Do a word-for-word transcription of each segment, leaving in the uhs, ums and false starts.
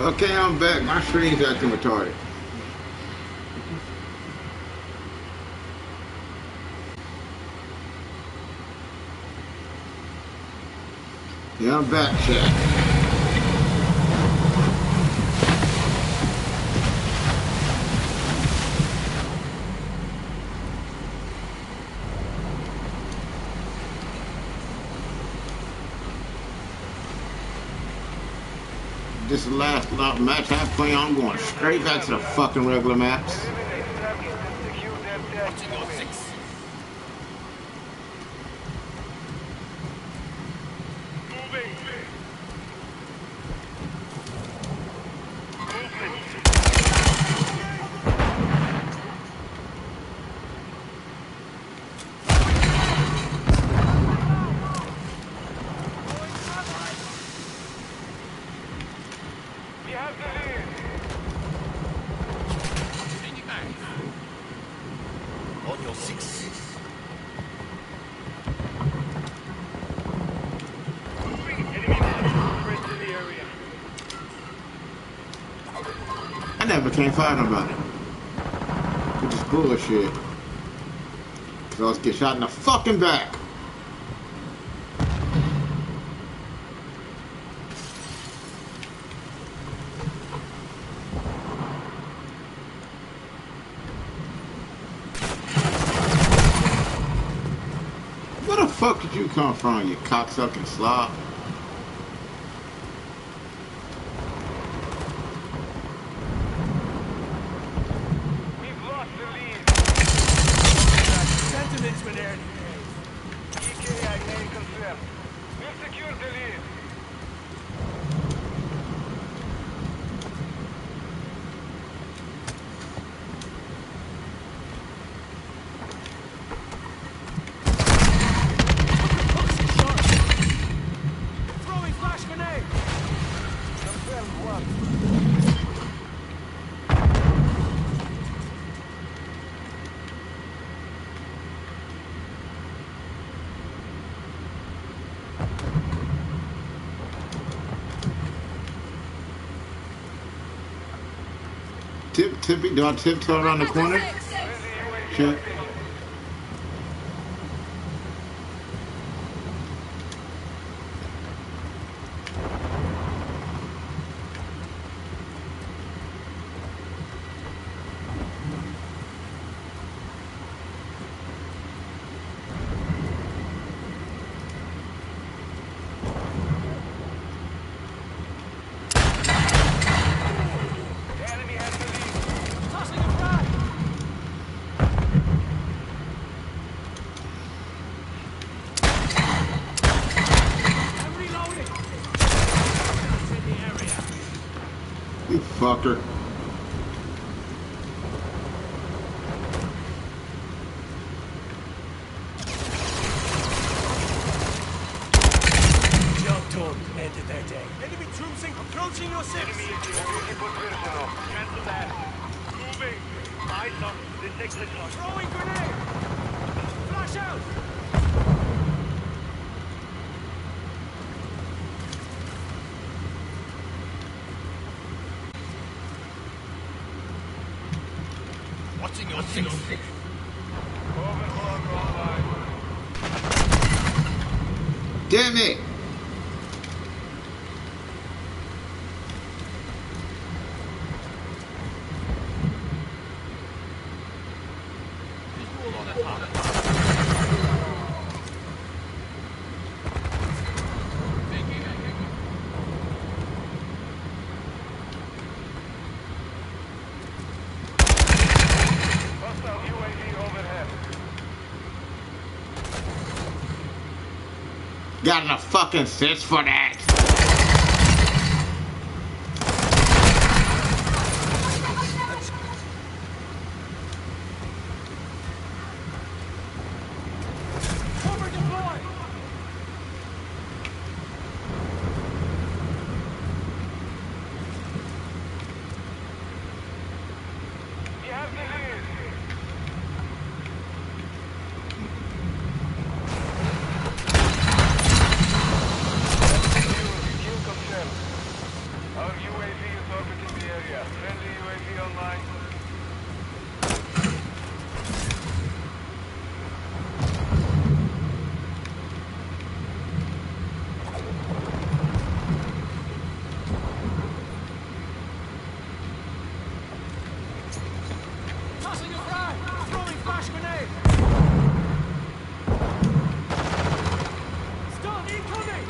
Okay, I'm back. My screen's acting retarded. Yeah, I'm back, chat. This is the last match I play on. I'm going straight back to the fucking regular maps. I never can't find nobody. Which is bullshit. Cause I was get shot in the fucking back. Where the fuck did you come from, you cocksucking slob? Tip, tippy, do I tiptoe around the corner? Check. You fucker. Jump torn ended their day. Enemy troops approaching your six. Enemy positional. Cancel that. Moving. Eyes up. This takes the shot. Throwing grenade. Flash out. Watching your six. Damn it! Got enough fucking sense for that. Cover deploy. You have the lead. Our U A V is orbiting the area. Friendly U A V online. Tossing a frag! Throwing flash grenade! Stun incoming!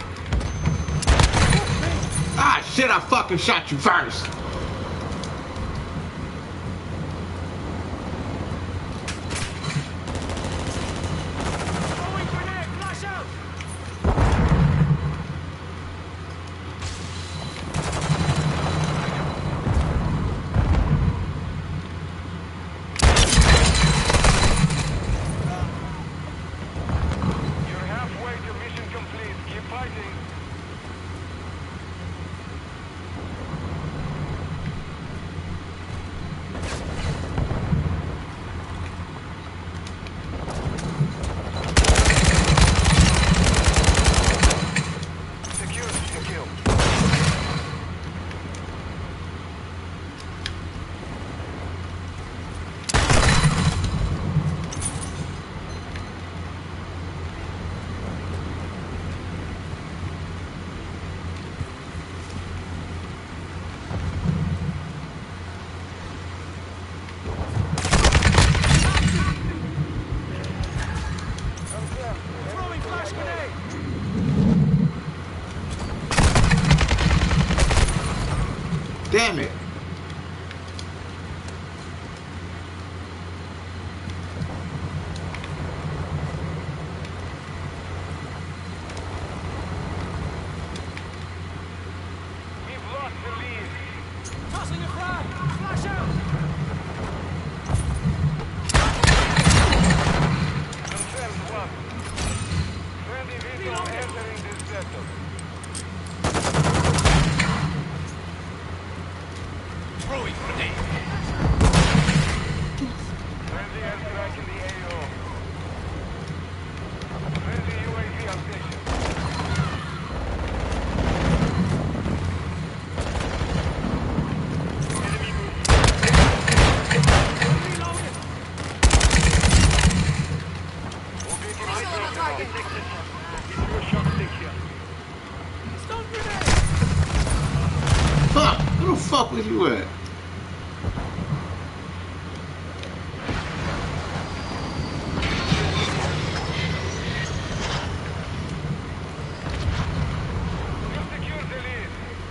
Ah, shit, I fucking shot you first. Throwing grenade! Flash out! You're halfway to mission complete. Keep fighting. Secure the kill. Throwing flash grenade! Damn it. We've lost the lead. Tossing a frag! Flash out! Confirmed one. Friendly vehicle entering this sector. Throwing grenade! Friendly airstrike in the A O. Friendly U A V on station. Enemy movement. Reloaded! We'll be in my target. Into a shock stick here. Stun grenade! Fuck, where the fuck was you at? You secure the lead.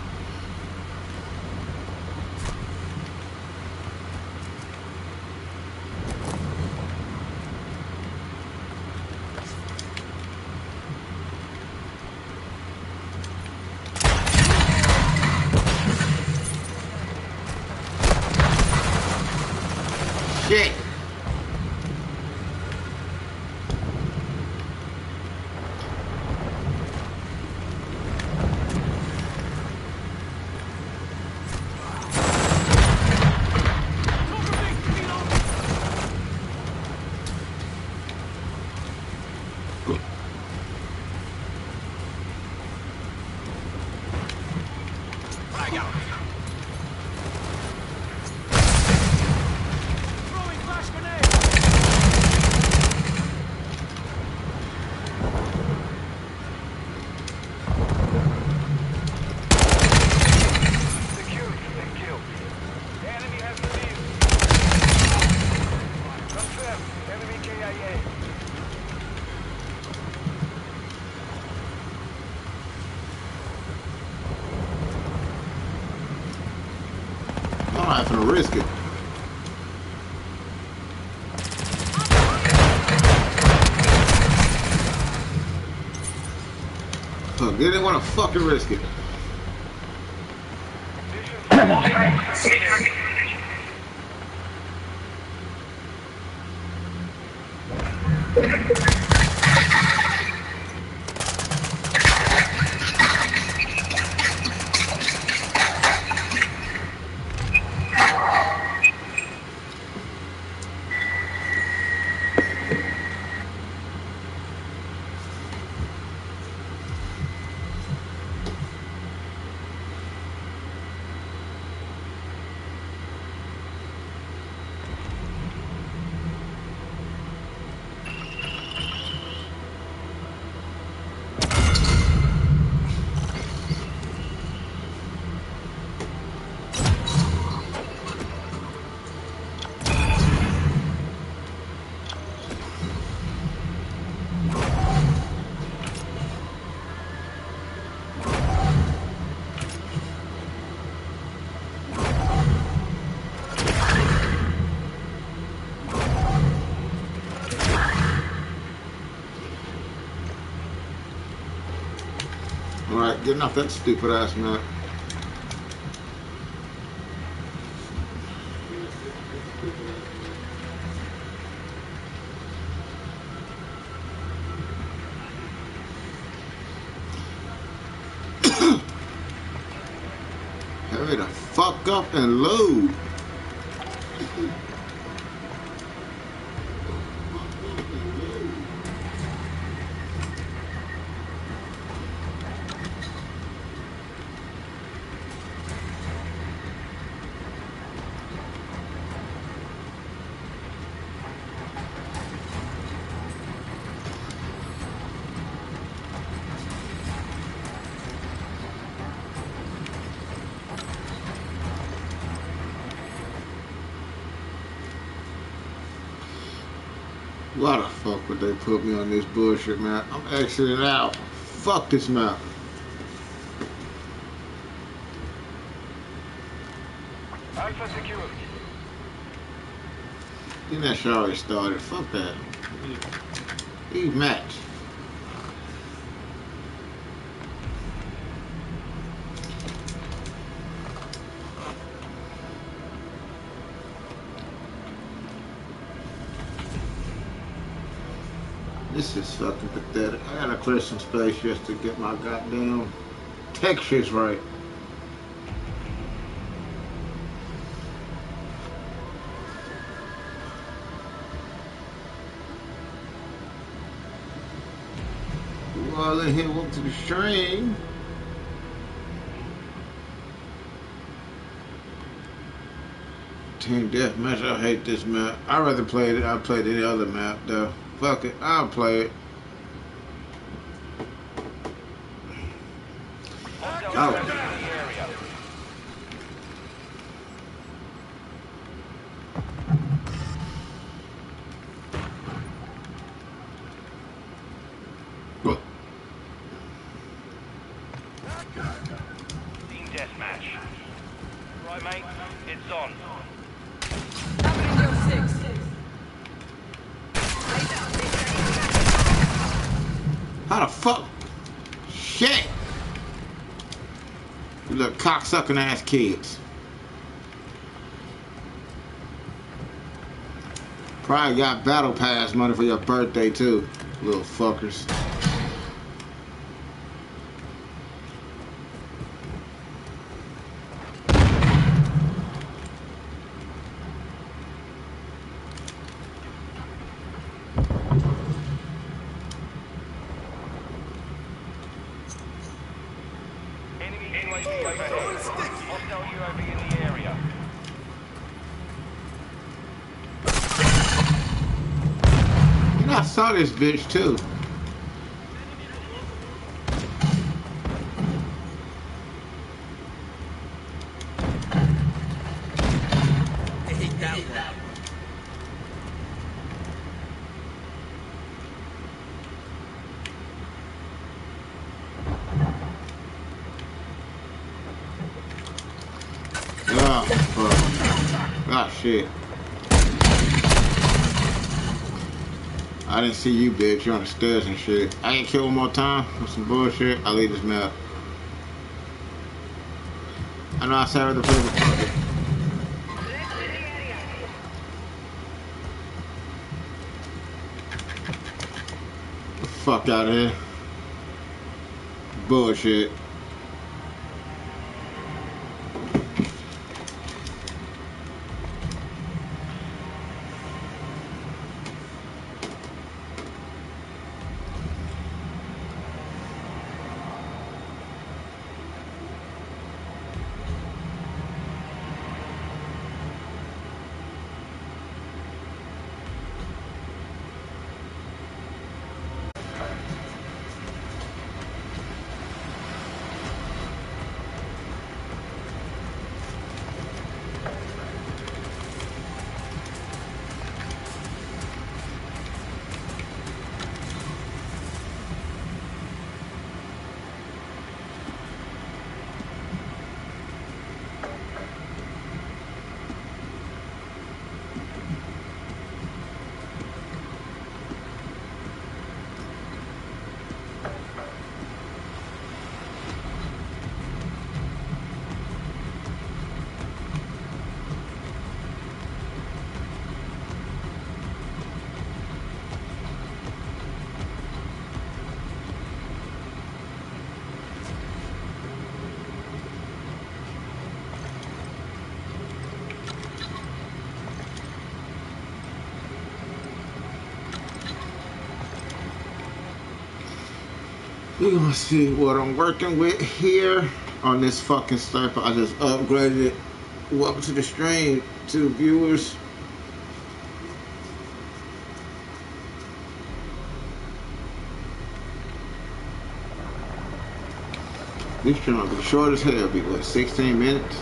Shit. Cover me! Reloaded! Frag out! Throwing flash grenade! Secure and kill. The enemy has the lead. Confirmed. Enemy K I A. I'm not having to risk it. Fuck, they didn't want to fucking risk it. Mission not getting off that stupid ass map. Hurry the fuck up and load. Why the fuck would they put me on this bullshit map? I'm exiting out. Fuck this map. Alpha secured. Then that shit already started. Fuck that. Leave match. This is fucking pathetic. I gotta clear some space just to get my goddamn textures right. Well, in here, welcome to the stream. Team Deathmatch, I hate this map. I'd rather play it. I played any other map though. Fuck it, I'll play it. Oh. Team Deathmatch. Right, mate, it's on. How the fuck? Shit! You little cocksucking ass kids. Probably got battle pass money for your birthday too, little fuckers. I saw this bitch too. I hate that one. Oh, fuck. Ah, shit. I didn't see you, bitch. You're on the stairs and shit. I ain't kill one more time with some bullshit. I'll leave this map. I know I said the play, but fuck it. Get the fuck out of here. Bullshit. We're gonna see what I'm working with here on this fucking sniper. I just upgraded it. Welcome to the stream, to the viewers. This stream will be short as hell. It'll be what, sixteen minutes?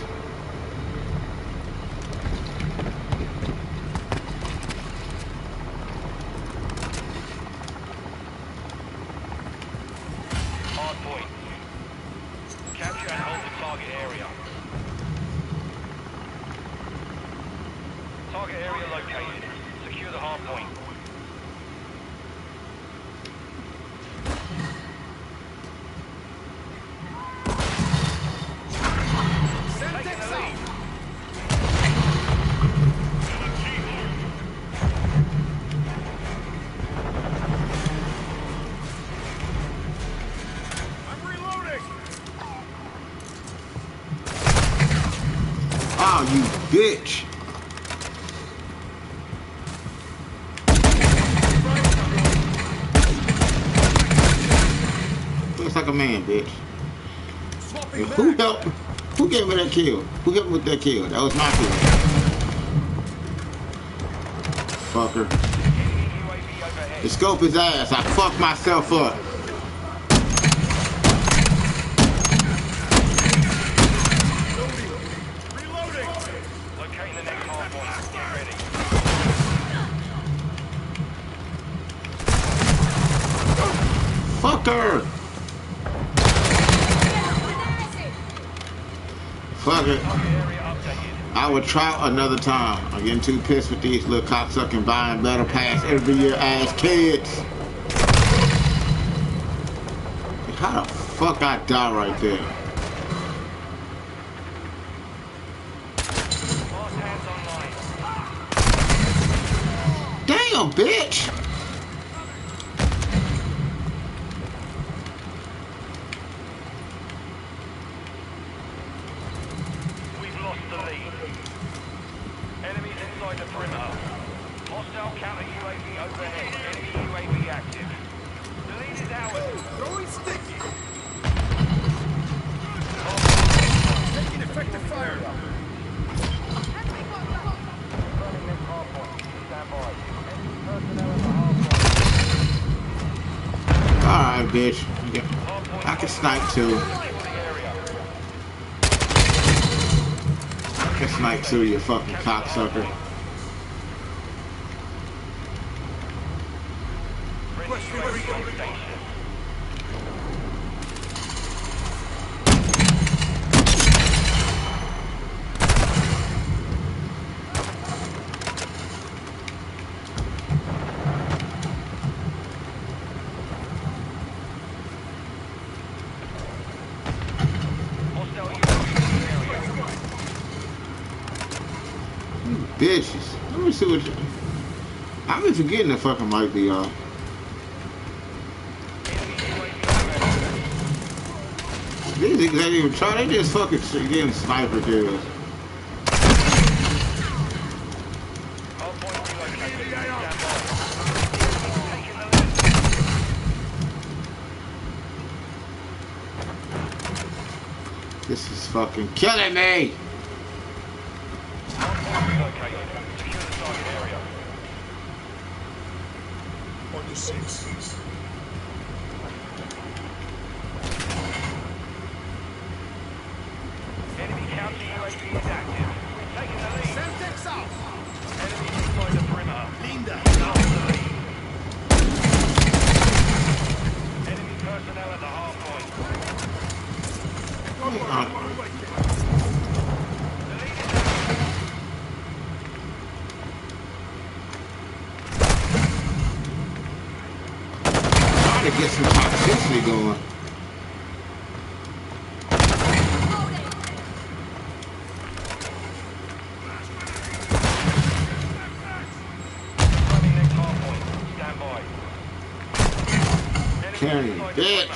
Bitch. Looks like a man, bitch. And who helped? Who gave me that kill? Who helped me with that kill? That was my kill. Fucker. The scope his ass. I fucked myself up. Fucker! Fuck it. I would try another time. I'm getting too pissed with these little cocksucking buying battle pass every year ass kids. How the fuck I die right there? Damn, bitch! Bitch, I can snipe too. I can snipe too, you fucking cocksucker. Bitches. Let me see what you... I've been forgetting the fucking mic be y'all. These niggas ain't even try. They just fucking getting sniper kills. This is fucking killing me. Get some toxicity going. Carry, bitch.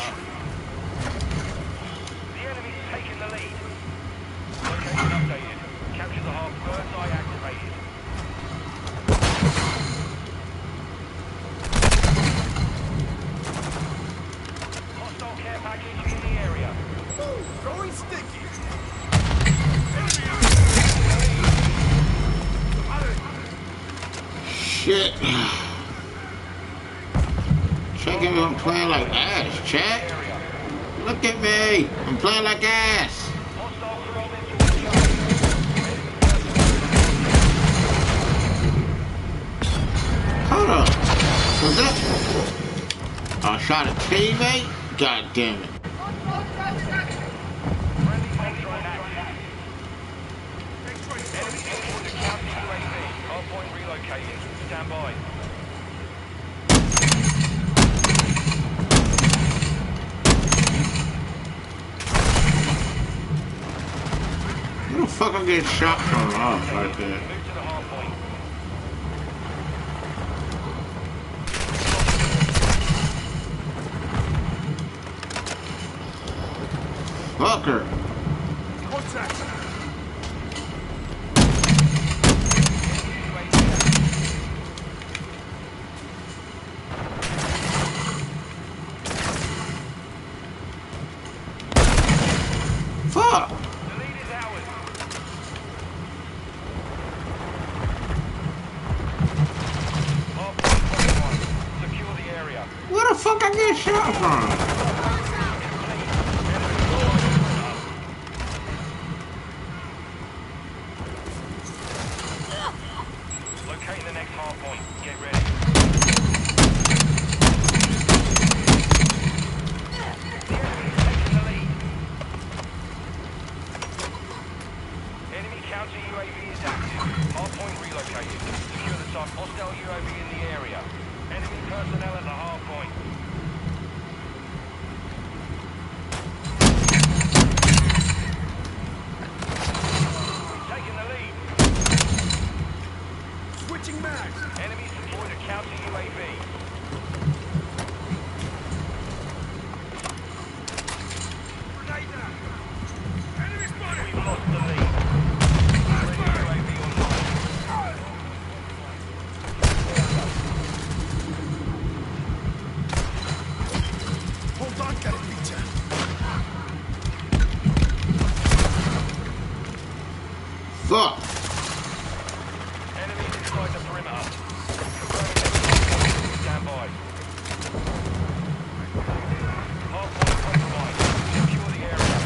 The enemy's taking the lead. Location updated. Capture the half. Bird's eye activated. Hostile shit. Checking if I'm playing like ass, chat. Look at me. I'm playing like ass. Hold on. Was that? I shot a teammate? God damn it. Hardpoint relocating. Stand by. Where the fuck I'm getting shot from? Oh, right there. Move to the hardpoint. Fucker. Contact. Fuck. The lead is ours. Hardpoint compromised. Secure the area. Where the fuck I get shot from? Locating the next hardpoint. Get ready. The enemy is taking the lead. Enemy counter U A V is active. Hardpoint relocated. Secure the site. Hostile U A V in the area. Enemy personnel at the hardpoint. Taking the lead. Switching mags. Enemies deployed a counter U A V. Grenade out. Enemy spotted. We've lost the lead. Ready U A V online. Hold on, got it, Peter. Fuck. Enemies inside the perimeter. Stand by. Hardpoint compromised. Secure the area.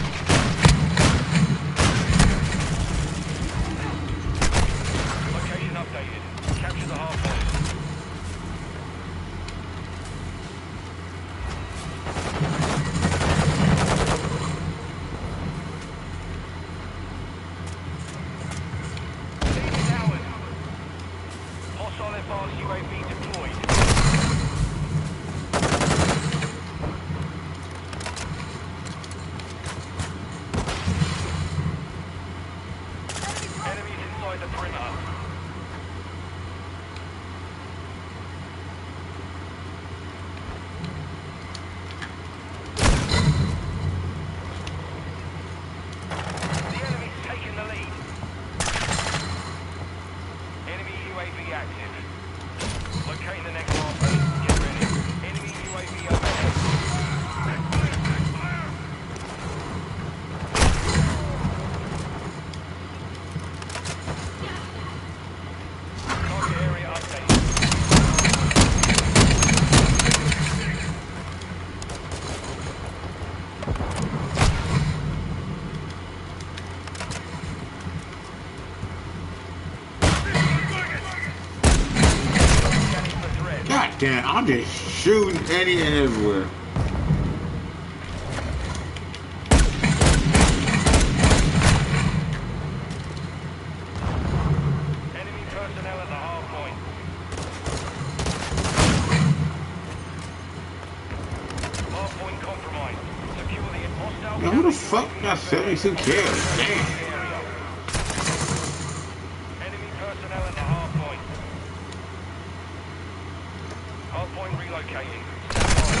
Location updated. Capture the hardpoint. Lead is ours. Hostile advanced U A V deployed. Enemies inside the perimeter. The enemy's taking the lead. Enemy U A V active. Locating the next hardpoint. Get ready. Enemy U A V overhead. Target area updated. Scanning for threat. God damn, I'm just shooting any and everywhere. Enemy personnel at the hardpoint. Hardpoint compromised. Secure the hostile. Now, who the fuck got seventy-two kills? Damn. Area. Enemy personnel at the hardpoint. Hardpoint relocating. Stand by.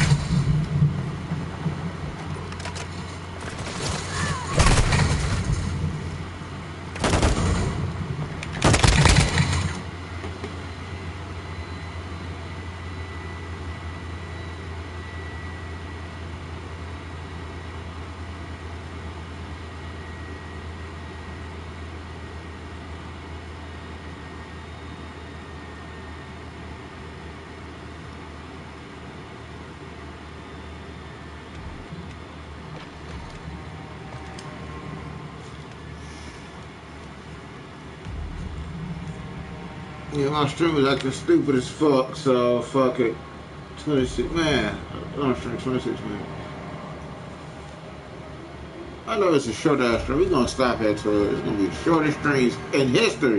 Yeah, my stream was acting stupid as fuck, so fuck it. twenty-six, man. I'm stream twenty-six minutes. I know it's a short ass stream. We're gonna stop at twelve. It's gonna be the shortest streams in history.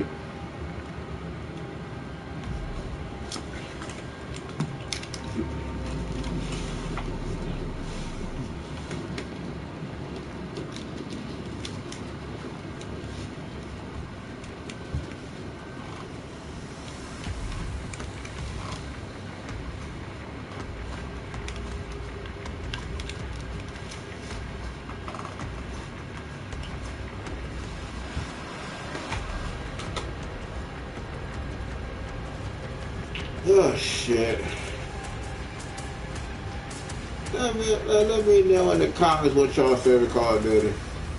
Oh shit. Let me, uh, let me know in the comments what y'all favorite Call of Duty.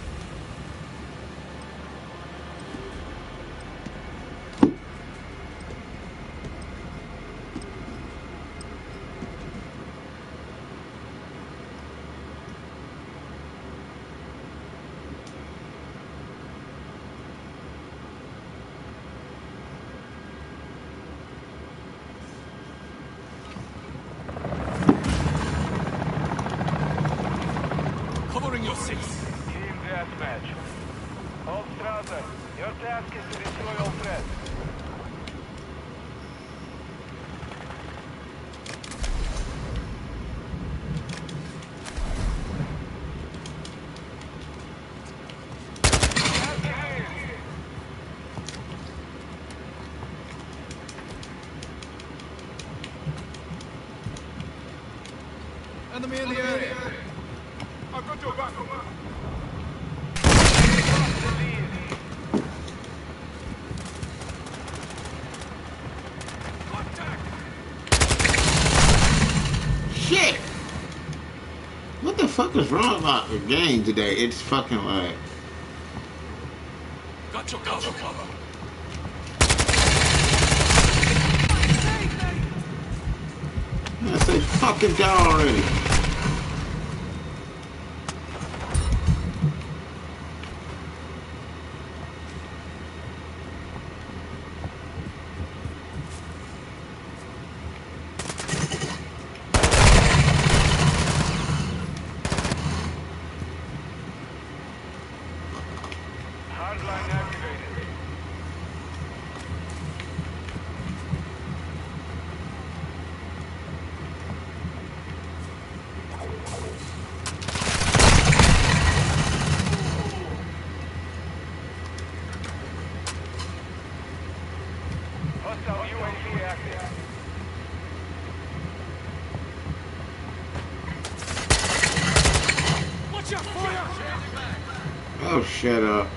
Covering your six. Team deathmatch. All Strasser, your task is to destroy all threats. Enemy in the area. I've got your back. Shit! What the fuck is wrong about the game today? It's fucking like... Got your cover. cover. I say fucking down already. Hardline activated. Hostile U A V active. Watch out, fire! Oh, shut up.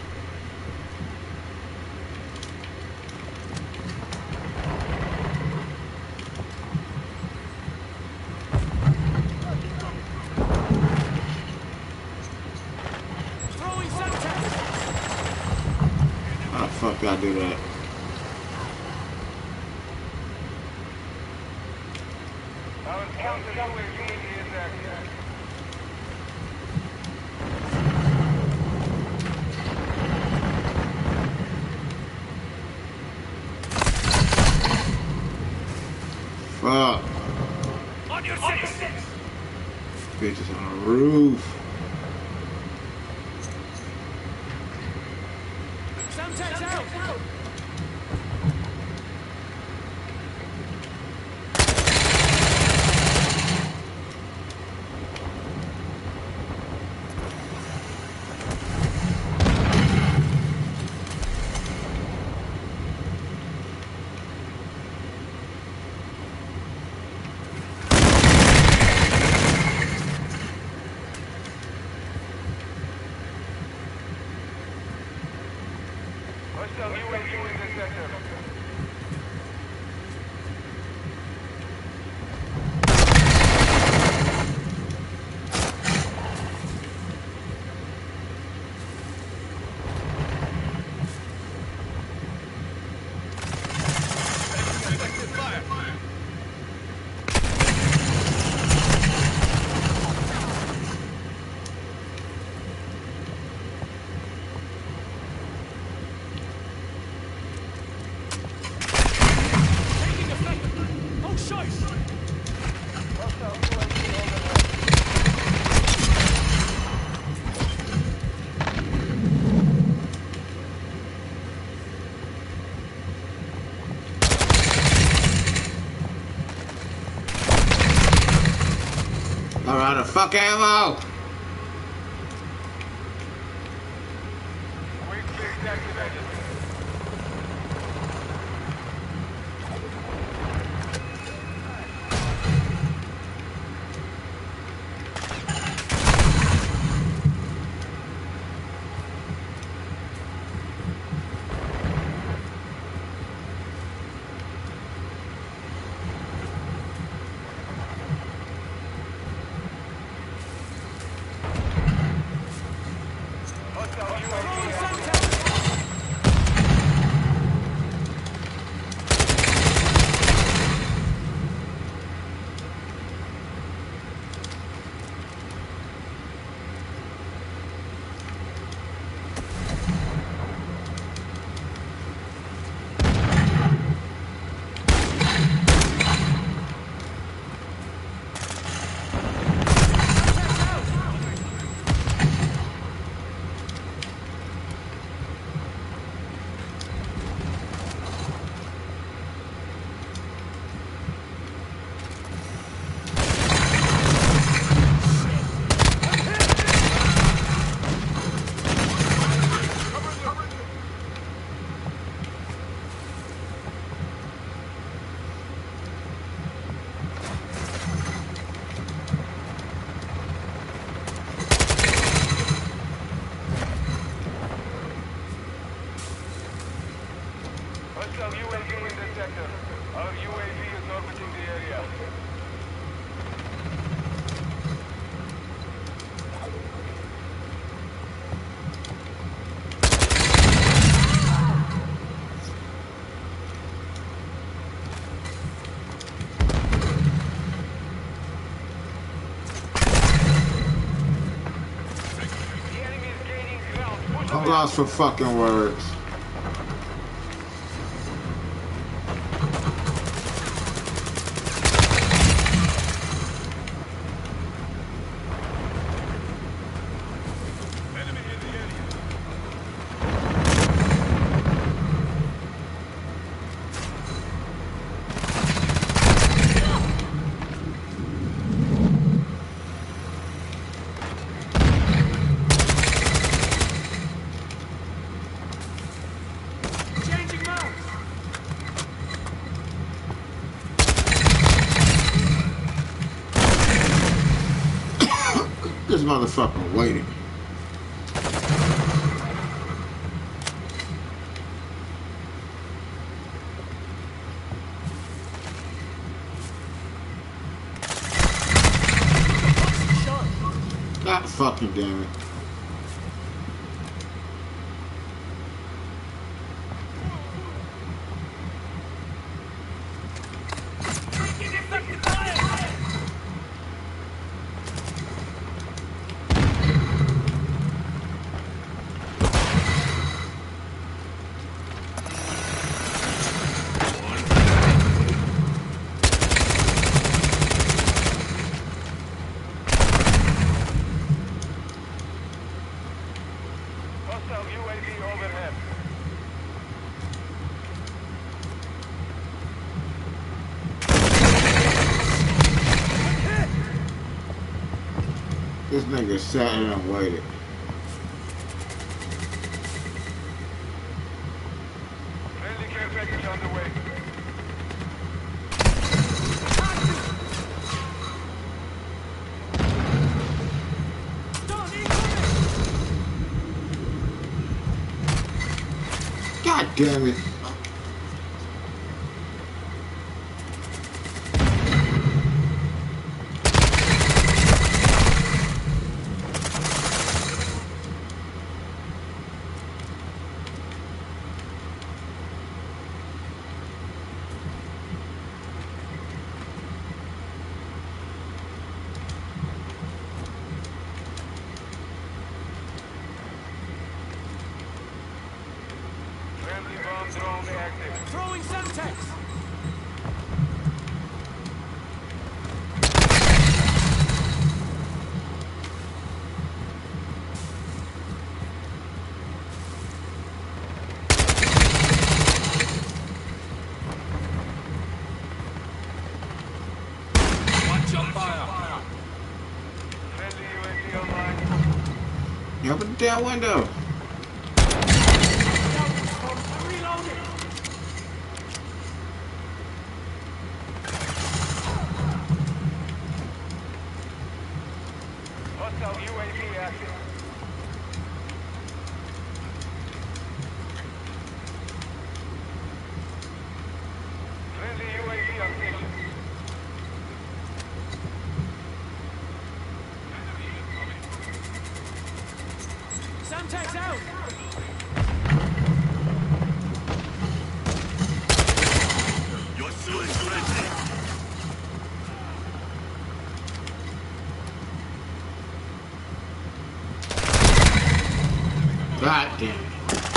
Throwing Semtex! How the fuck I do that? Our counter U A V is active. Fuck. On your six! Bitches on the roof. Semtex out! Hostile U A V in the sector. out of fuck ammo. Quick fix activated. Throwing Semtex! Hostile U A V in the sector. Our U A V is orbiting the area. The enemy is gaining ground. Push I'm them. lost for fucking words. Enemy in the area. Changing mounts! This motherfucker waiting. God fucking damn it. Hostile U A V overhead. This nigga sat here and waited. Friendly care package on the way. Don't incoming! God damn it. Friendly bomb drone active. Throwing Semtex! Watch your fire! damn window. Reloading. Hostile U A V active. Friendly U A V on station. Samtec's out. Your suit is ready. God damn it.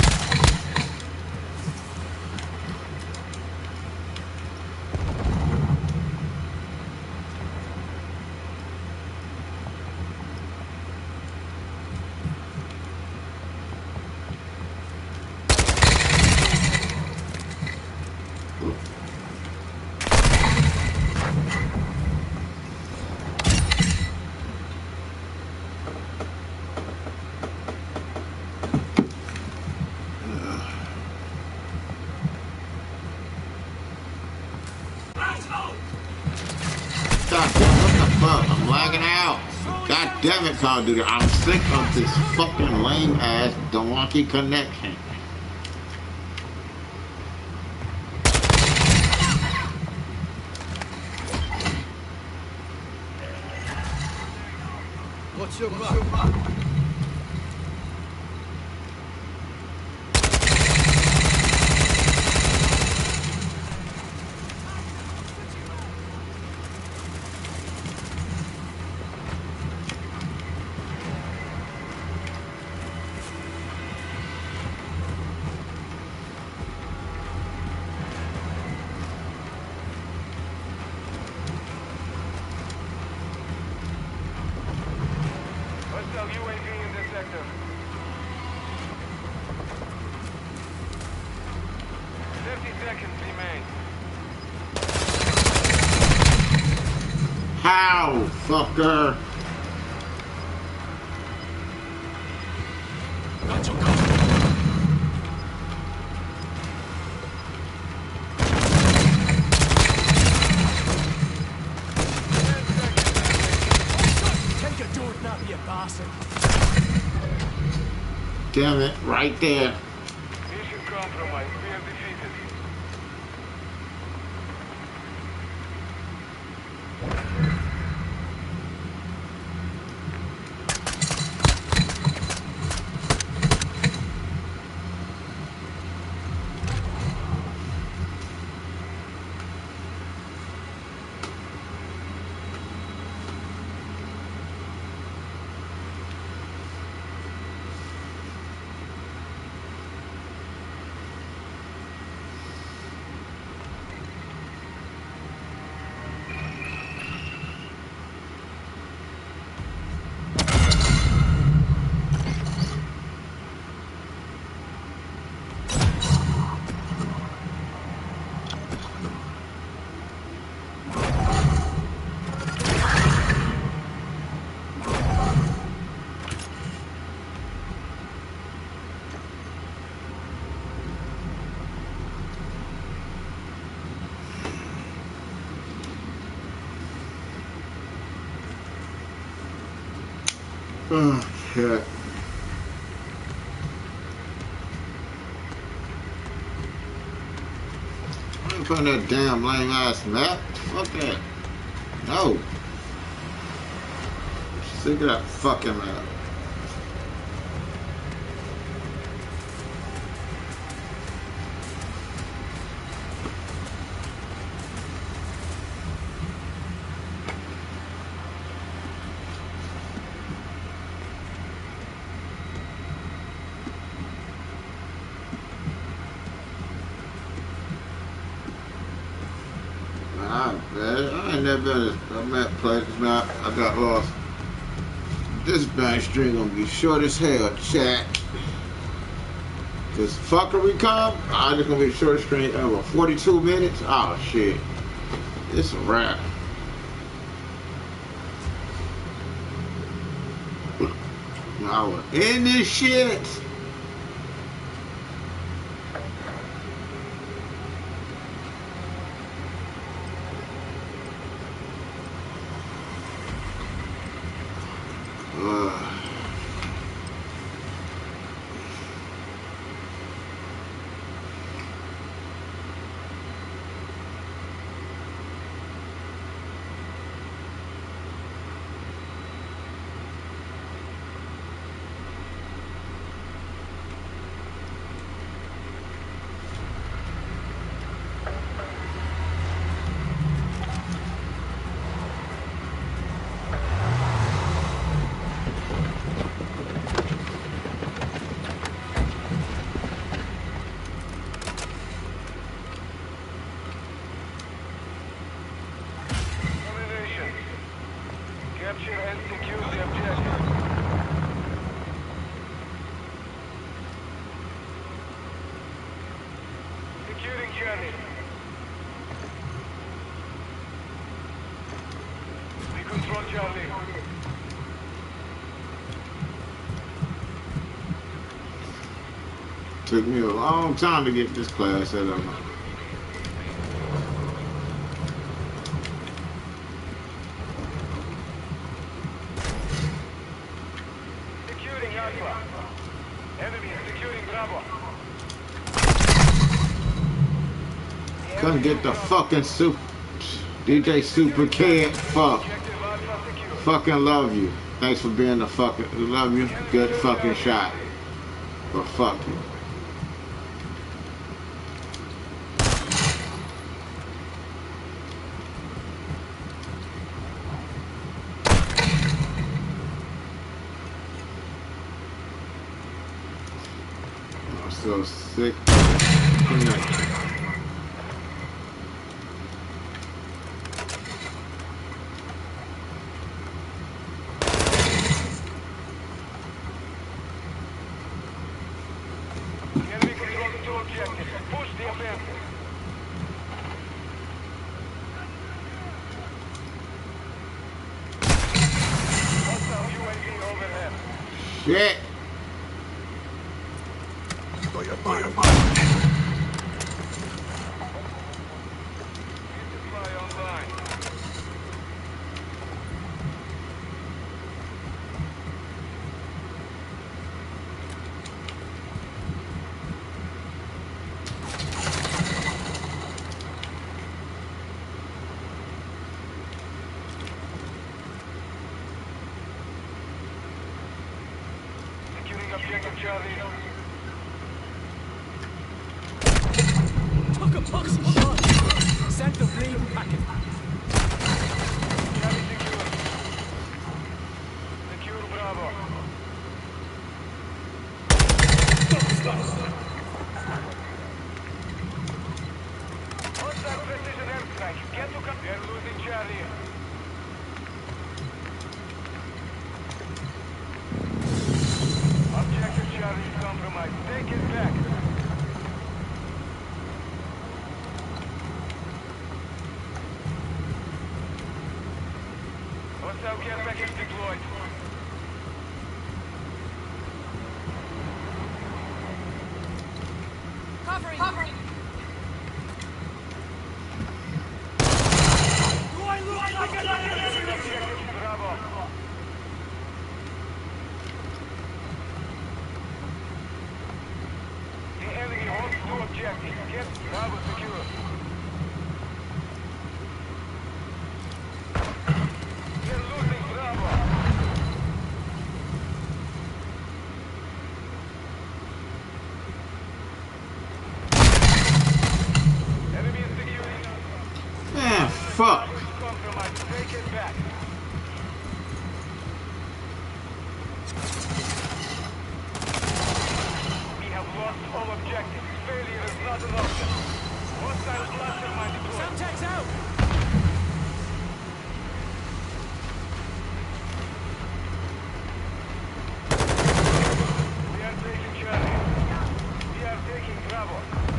God damn, what the fuck? I'm lagging out. God damn it, Call of Duty. I'm sick of this fucking lame ass donkey connection. What's your back? Hostile U A V in this sector. Fifty seconds remain. How, fucker? Got your cover. Take a door nap, you bastard. Damn it, right there. Mission compromised. We have defeated. Oh, shit. I ain't putting that damn lame ass map. Fuck that. No. Sick of that fucking map. I, man, I ain't never been to a map place, man. I got lost. This bang stream gonna be short as hell, chat. Cause fucker we come, I just gonna be short stream over forty-two minutes. Oh shit. It's a wrap. hour in this shit. Uh. Capture and secure the objective. Securing Charlie. We control Charlie. Took me a long time to get this class set up. Securing Alpha. Enemy is securing Bravo. Couldn't get the fucking super D J Super Kid. Fuck. Objective Alpha secure. Fucking love you. Thanks for being the fucking love you. Good fucking shot. But fuck you. I'm so sick. Enemy controls two objectives. Push the offensive. Hostile U A V overhead. Shit. Fly online. Securing objective Charlie. Took a boxing shot. Sent the bleeding packet. Charlie secure. Secure Bravo. Hostile precision airstrike. Get to come. They're losing Charlie. Objective Charlie is compromised. Take it back. Hostile care package deployed. Covering. Covering. Do I look like an enemy? Objective Bravo. The enemy holds two objectives. Get Bravo secure. They're losing Bravo. Enemy is securing. Man, fuck. Compromise. Take it back. We have lost all objectives. Failure is not an option. Hostile cluster mine deployed. Samtec's out. We are taking Charlie. We are taking Bravo.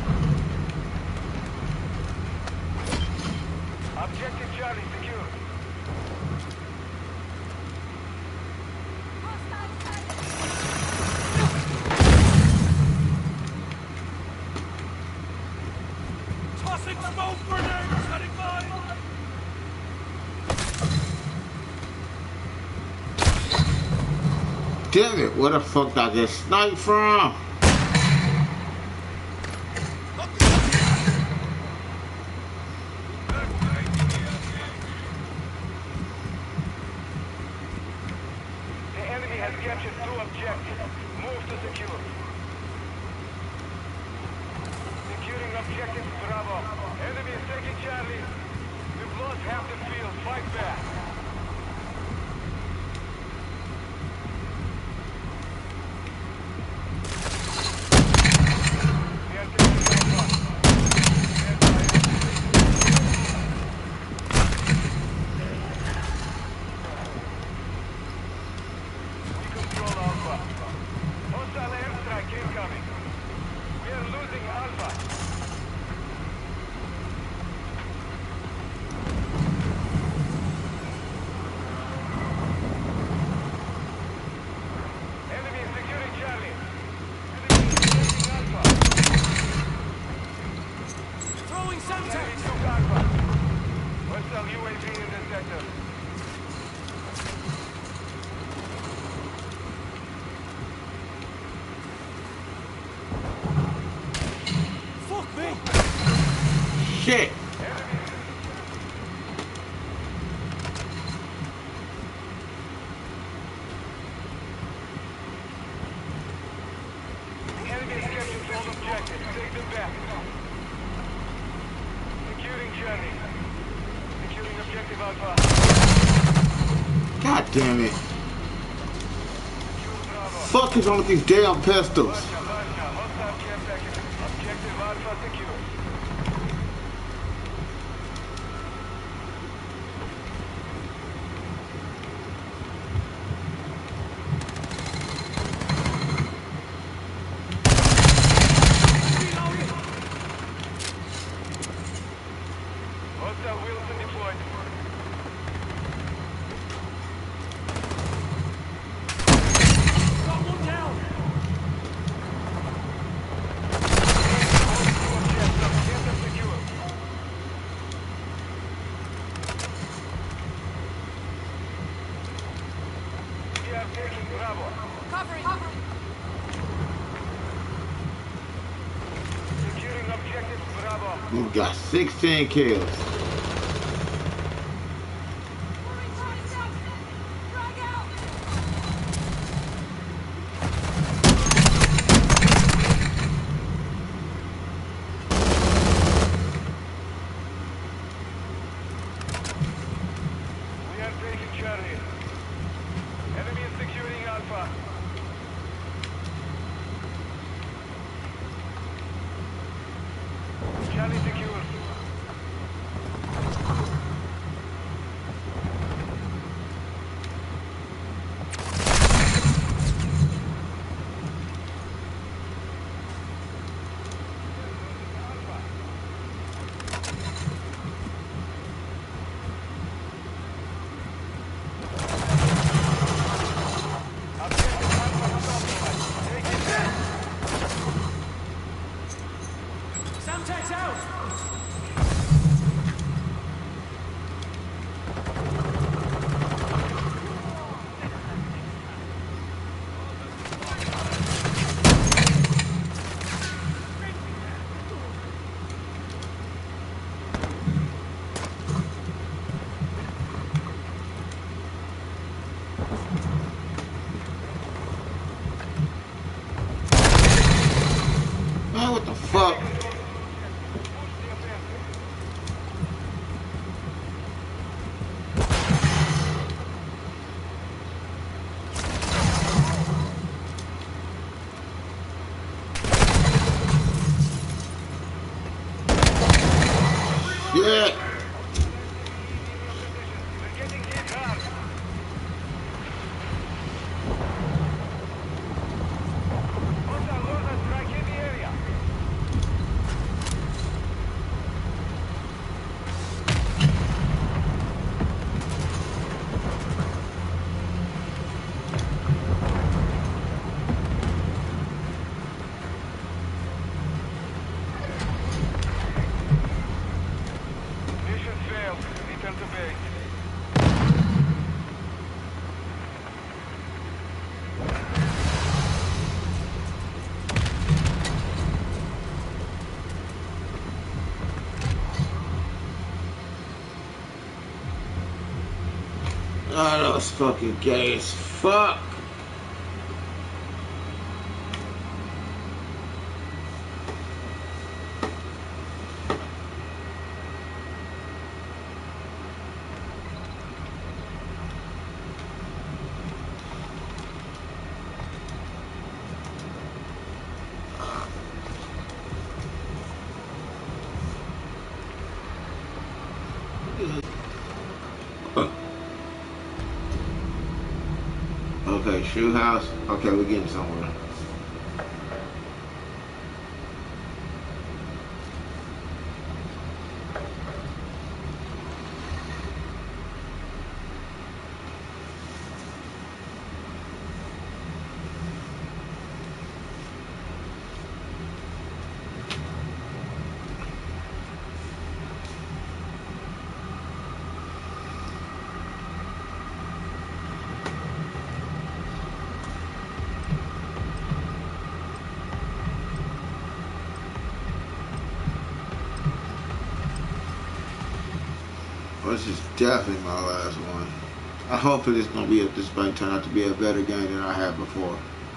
Objective Charlie secure. Tossing smoke grenades! Setting mine! Damn it, where the fuck did I get sniped from? The enemy has captured two objectives. Move to secure. Securing objective Bravo. Enemy is taking Charlie. We've lost half the field. Fight back. We are taking Alpha. We control Alpha. Hostile airstrike incoming. We are losing Alpha. Enemy is securing Charlie. Enemy is taking Alpha. Throwing Enemy Semtex! took Alpha. Hostile U A V in the sector. Fuck me! Shit! The enemy has captured all objectives. Take them back. Securing Charlie. Securing objective Alpha. God damn it. Secure Bravo. Fuck is wrong with these damn pistols? Russia, Russia. Hostile care package. Objective Alpha secure. Reloading! Hostile Wilson deployed. Got one down! Objective secure. We are taking Bravo. Covering! Securing objective Bravo. We got sixteen kills. Frag out! We are taking Charlie. Enemy is securing Alpha. Charlie secure. Objective Alpha compromised. Take it back. Semtex out! Man, what the fuck? Shit! We're getting hit hard. Hostile Lorna strike in the area. Oh, that was fucking gay as fuck. Okay, shoe house. Okay, we're getting somewhere. This is definitely my last one. I hope it is gonna be. This might turn out to be a better game than I had before.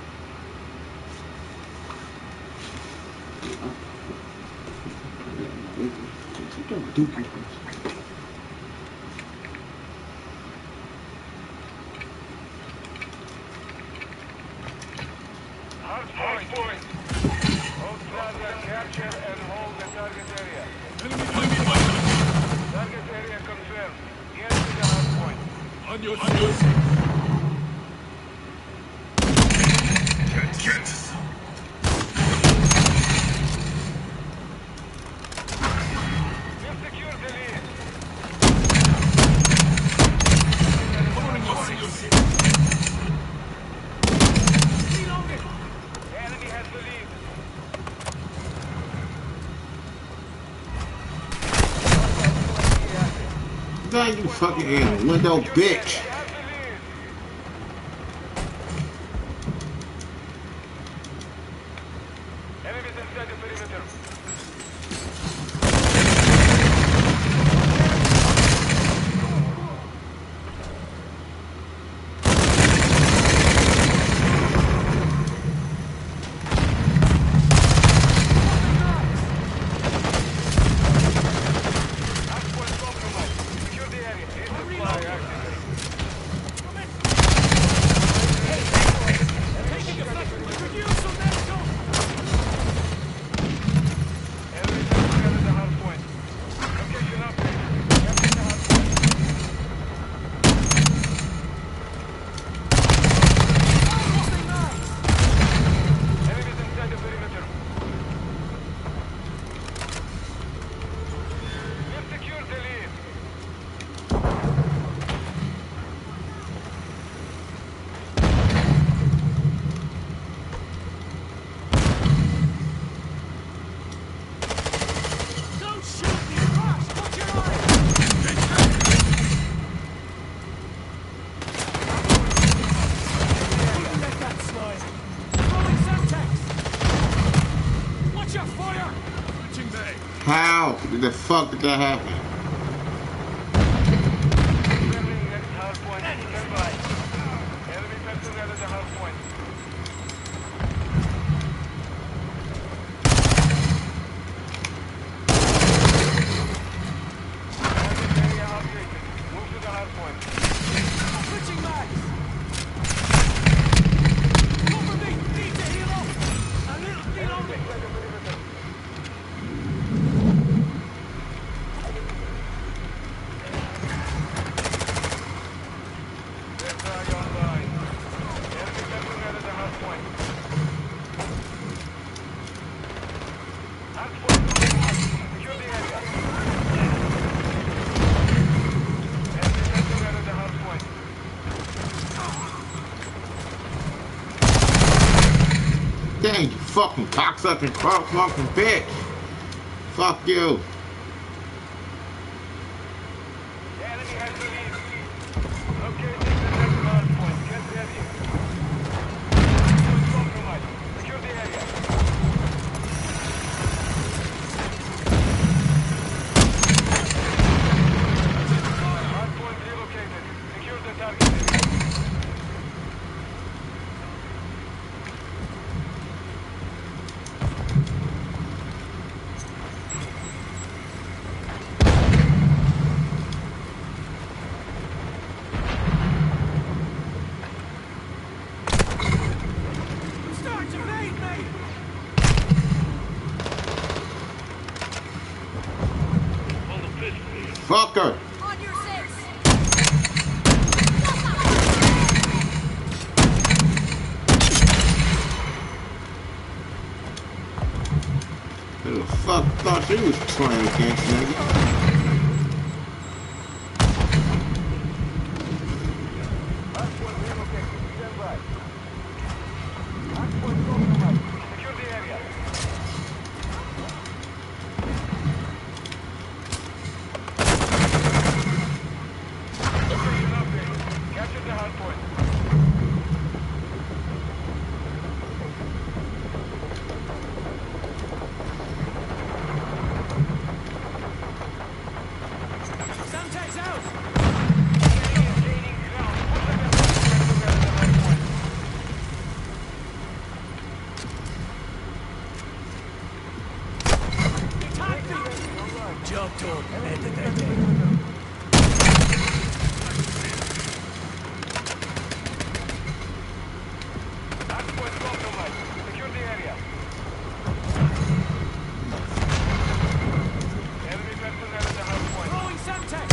Hard point. Hold Plaza, capture and hold the target area. Target area confirmed. Get to the hard point. On your toes. Get, get. We've secured the lead. Covering your six. Reloading. The enemy has the lead. Dang, you fucking in window, bitch. They have the lead. Enemies inside the perimeter. Hard point compromised. Secure the area. Hit the fly active. Taking effect. Could use some medical. Enemies have secured the hard point. Location update. Capture the hard point. Crossing knives. Enemies inside the perimeter. We've secured the lead. Don't shoot me. Rush. Watch your eyes. Don't let that slide. Throwing Semtex. Watch your fire. Switching back. How the fuck did that happen? Confirming next hard point. Stand by. Enemy personnel at the hard point. Target area updated. Move to the hard point. Switching mags. Cover me. Need to heal up. A little reloading. Inside the perimeter. Let's try online. Enemy personnel at the hard point. Hard point. Secure the area. Enemy personnel at the hard point. Dang, you fucking cocksucking, cross fucking bitch. Fuck you. The enemy has the lead. Locating the next hard point. Get ready. Point compromised. Secure the area. Hard point relocated. Secure the target. motherfucker! On your six. Who the fuck thought she was playing against, nigga? Secure the area. Location update. Capture the hard point. Semtex out! Enemy is gaining ground. Push them back to the hard point. Attack me! Job done. End of their day. Hard point compromised. Secure the area. Enemy personnel at the hard point. Throwing Semtex!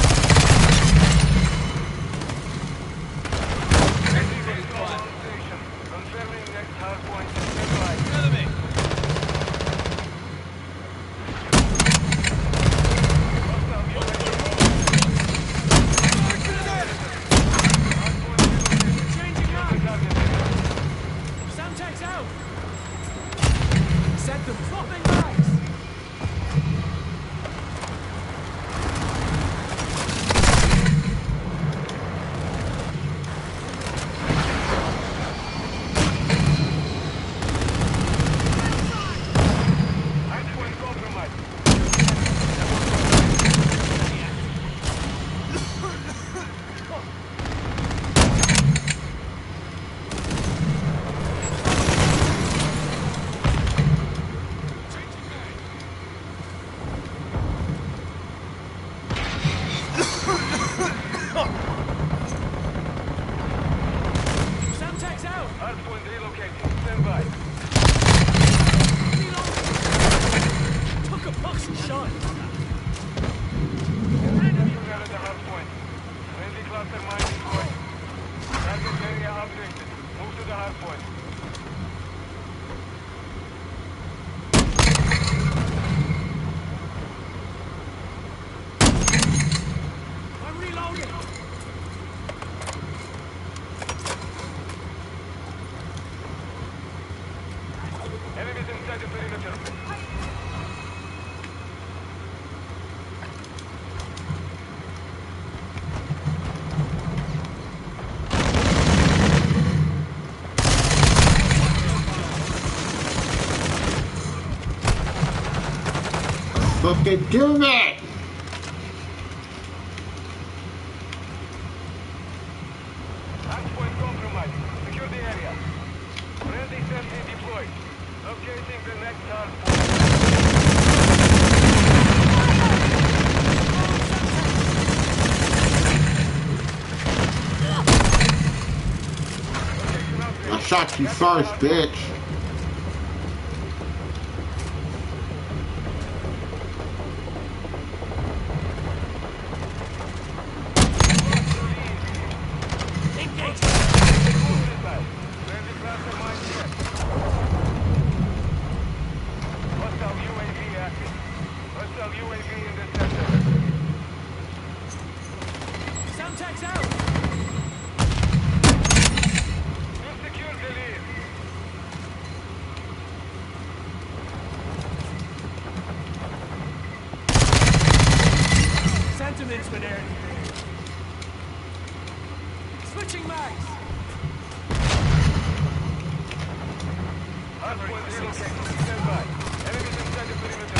Activate all station. Confirming next hard point. Stand by. Enemy! Hostile U A V. Hard point relocated. Changing The mag! target. Semtex out! Set them flopping bags! Hard point compromised. Semtex out! Hard point relocating. Stand by. Reload! Took a boxing shot! Personnel at the hard point. Friendly cluster mine deployed. Target area updated. Move to the hard point. I'm reloading! Enemies inside the perimeter. Fucking do that! Hard point compromised. Secure the area. Friendly sentry deployed. Locating the next hard point. Location update. I shot you first, bitch. Engage! Friendly cluster mine checked. Hostile U A V active. Hostile U A V in the center. Semtex out! You secure the lead. Sentiments with air. Switching mags! Hard point relocating. Stand by. Enemies inside the perimeter.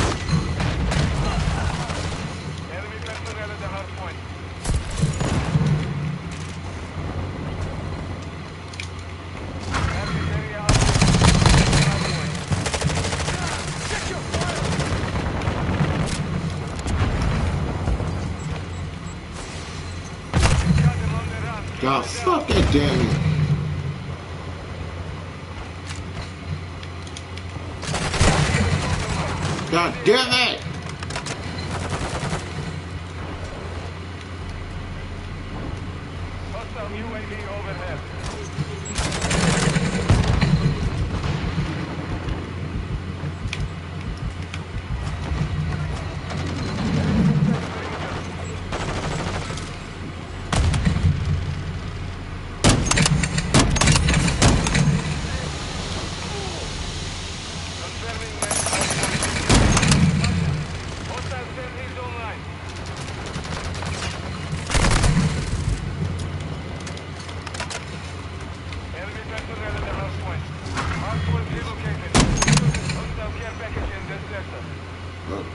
Enemy personnel at the hard point. Target area updated. Hard point. Check your fire! Got them on the run. Keep God them down. fucking damn it. God damn it! Oh.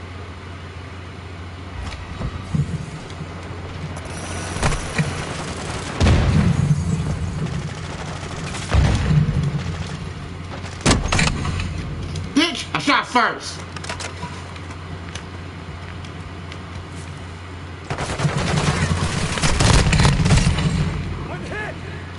Bitch, I shot first. I'm hit!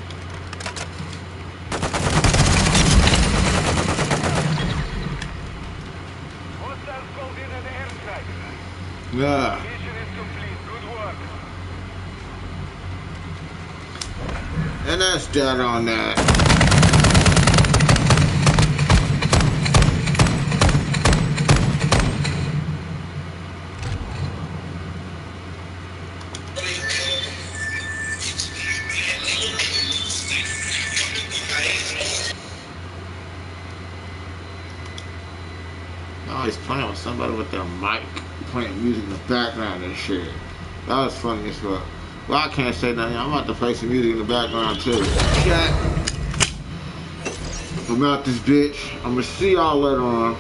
Hostiles called in an airstrike. Yeah. Mission is complete. Good work. And that's that on that. Always playing with somebody with their mic, playing music in the background and shit. That was funny as fuck. Well, I can't say nothing. I'm about to play some music in the background too. Chat. I'm out this bitch. I'm gonna see y'all later on.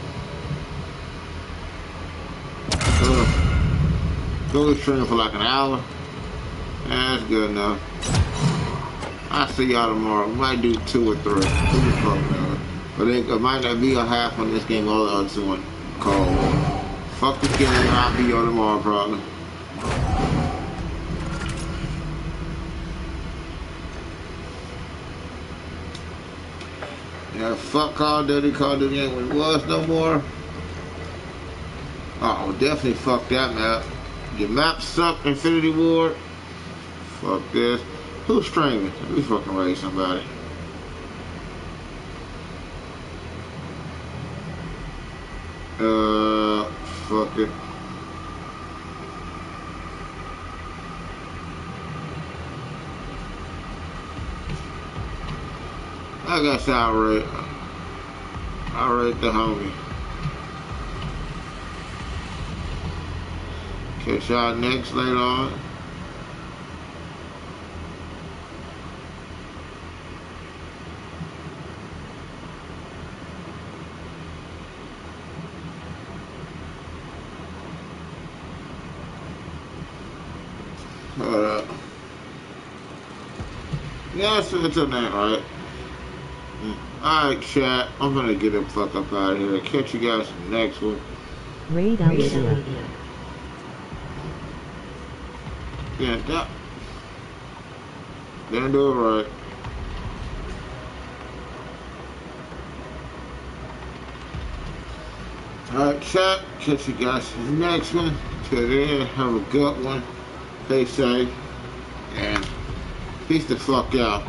Uh, go stream for like an hour. Yeah, that's good enough. I'll see y'all tomorrow. We might do two or three. Who the fuck knows? But it, it might not be a half on this game or the other one called fuck the game. I'll be on tomorrow probably. Yeah, fuck Call of Duty. Call of Duty ain't what it was no more. Oh, definitely fuck that map. Your map suck, Infinity Ward. Fuck this. Who's streaming? Let me fucking raise somebody. Uh, fuck it. I guess I'll rate. I'll rate the homie. Catch y'all next later on. Hold up. Yeah, it's until that, right? Alright, chat. I'm gonna get the fuck up out of here. Catch you guys in the next one. Raid Alicia. Yeah, that. Didn't do it right. Alright, chat. Catch you guys in the next one. Till then, have a good one. Stay safe. And peace the fuck out.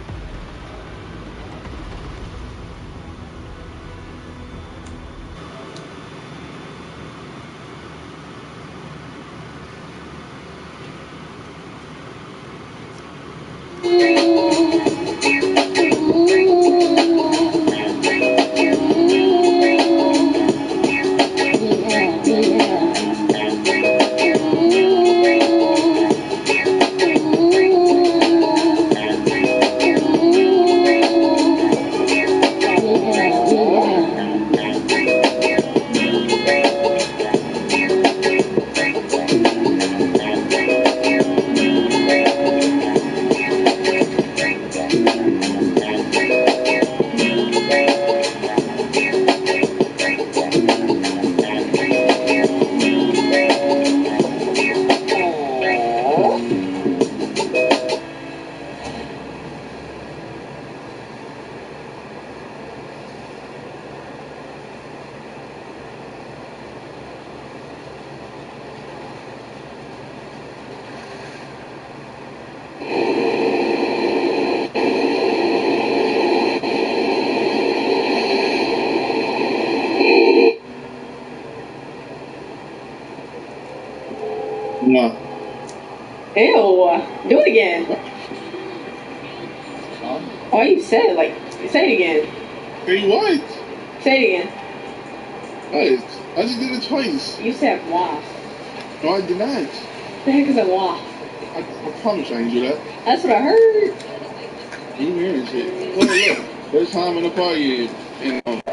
No. Ew. Do it again. Huh? Oh, you said it. Like, say it again. Hey, what? Say it again. What? I just did it twice. You said wah. No, I did not. The heck is a wah? I, I promise I didn't do that. That's what I heard. You hearing shit. Look, look. First time in the party, you know.